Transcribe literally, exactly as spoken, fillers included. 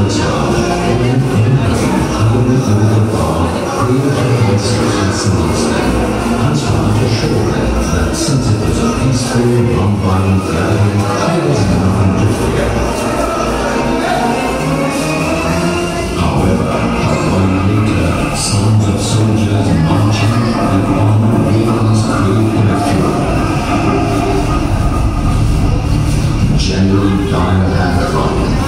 Amritsar, when England hovering over the bar, preoccupied social scenes then, and tried to show them that since it was a peaceful, non-violent gathering, there was nothing to fear. However, a while later, sounds of soldiers marching and armed vehicles created a furor. General Dial had run.